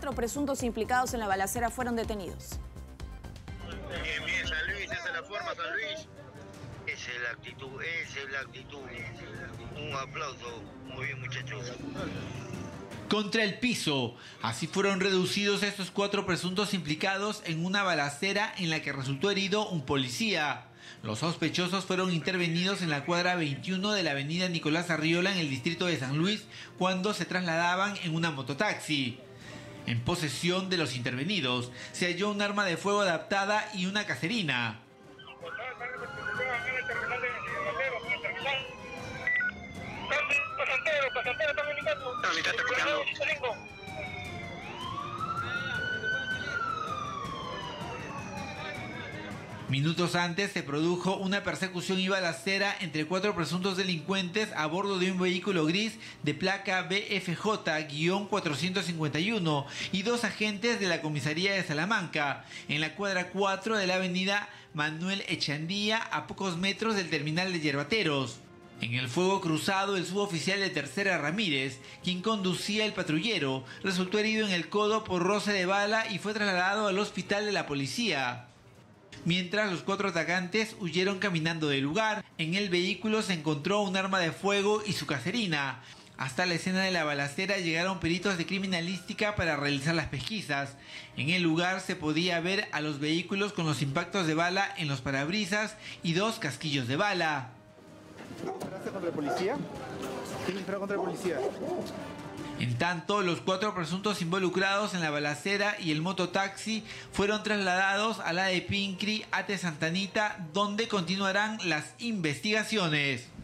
4 presuntos implicados en la balacera fueron detenidos. Bien, San Luis, esa es la forma, San Luis. Esa es la actitud, esa es la actitud. Un aplauso, muy bien, muchachos. Contra el piso. Así fueron reducidos estos 4 presuntos implicados en una balacera en la que resultó herido un policía. Los sospechosos fueron intervenidos en la cuadra 21 de la avenida Nicolás Arriola en el distrito de San Luis cuando se trasladaban en una mototaxi. En posesión de los intervenidos se halló un arma de fuego adaptada y una caserina. Minutos antes se produjo una persecución y balacera entre 4 presuntos delincuentes a bordo de un vehículo gris de placa BFJ-451 y 2 agentes de la comisaría de Salamanca, en la cuadra 4 de la avenida Manuel Echandía, a pocos metros del terminal de Yerbateros. En el fuego cruzado, el suboficial de Tercera Ramírez, quien conducía el patrullero, resultó herido en el codo por roce de bala y fue trasladado al hospital de la policía. Mientras los 4 atacantes huyeron caminando del lugar, en el vehículo se encontró un arma de fuego y su caserina. Hasta la escena de la balacera llegaron peritos de criminalística para realizar las pesquisas. En el lugar se podía ver a los vehículos con los impactos de bala en los parabrisas y 2 casquillos de bala. ¿Disparaste contra el policía? ¿Quién disparó contra el policía? En tanto, los 4 presuntos involucrados en la balacera y el mototaxi fueron trasladados a la de Pincri, Ate Santa Anita, donde continuarán las investigaciones.